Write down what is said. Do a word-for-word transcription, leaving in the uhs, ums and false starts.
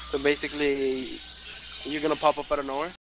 So basically, you're gonna pop up out of nowhere?